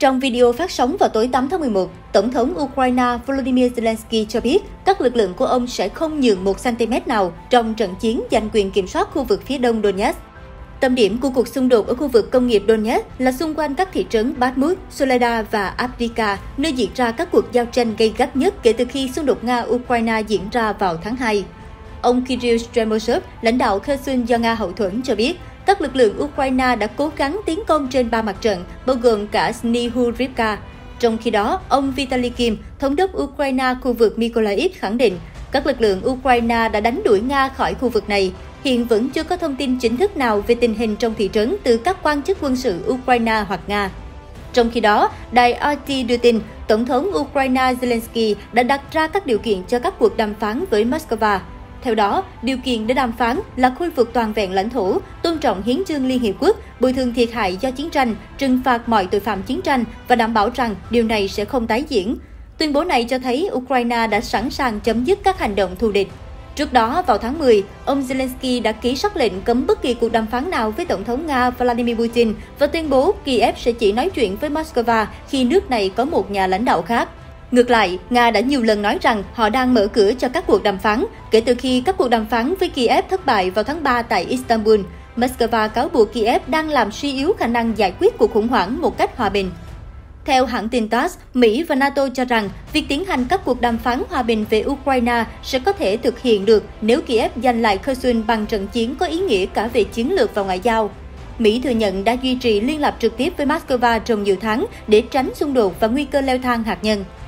Trong video phát sóng vào tối 8 tháng 11, Tổng thống Ukraine Volodymyr Zelensky cho biết các lực lượng của ông sẽ không nhường 1 cm nào trong trận chiến giành quyền kiểm soát khu vực phía đông Donetsk. Tâm điểm của cuộc xung đột ở khu vực công nghiệp Donetsk là xung quanh các thị trấn Bakhmut, Soledar và Avdiivka, nơi diễn ra các cuộc giao tranh gay gắt nhất kể từ khi xung đột Nga-Ukraine diễn ra vào tháng 2. Ông Kirill Stremosov, lãnh đạo Kherson do Nga hậu thuẫn cho biết, các lực lượng Ukraine đã cố gắng tiến công trên 3 mặt trận, bao gồm cả Snihurivka. Trong khi đó, ông Vitaly Kim, thống đốc Ukraine khu vực Mykolaiv khẳng định, các lực lượng Ukraine đã đánh đuổi Nga khỏi khu vực này. Hiện vẫn chưa có thông tin chính thức nào về tình hình trong thị trấn từ các quan chức quân sự Ukraine hoặc Nga. Trong khi đó, đài RT đưa tin, Tổng thống Ukraine Zelensky đã đặt ra các điều kiện cho các cuộc đàm phán với Moscow. Theo đó, điều kiện để đàm phán là khôi phục toàn vẹn lãnh thổ, tôn trọng hiến chương Liên Hiệp Quốc, bồi thường thiệt hại do chiến tranh, trừng phạt mọi tội phạm chiến tranh và đảm bảo rằng điều này sẽ không tái diễn. Tuyên bố này cho thấy Ukraine đã sẵn sàng chấm dứt các hành động thù địch. Trước đó, vào tháng 10, ông Zelensky đã ký sắc lệnh cấm bất kỳ cuộc đàm phán nào với Tổng thống Nga Vladimir Putin và tuyên bố Kiev sẽ chỉ nói chuyện với Moscow khi nước này có một nhà lãnh đạo khác. Ngược lại, Nga đã nhiều lần nói rằng họ đang mở cửa cho các cuộc đàm phán kể từ khi các cuộc đàm phán với Kiev thất bại vào tháng 3 tại Istanbul. Moscow cáo buộc Kiev đang làm suy yếu khả năng giải quyết cuộc khủng hoảng một cách hòa bình. Theo hãng tin TASS, Mỹ và NATO cho rằng việc tiến hành các cuộc đàm phán hòa bình về Ukraine sẽ có thể thực hiện được nếu Kiev giành lại Kherson bằng trận chiến có ý nghĩa cả về chiến lược và ngoại giao. Mỹ thừa nhận đã duy trì liên lạc trực tiếp với Moscow trong nhiều tháng để tránh xung đột và nguy cơ leo thang hạt nhân.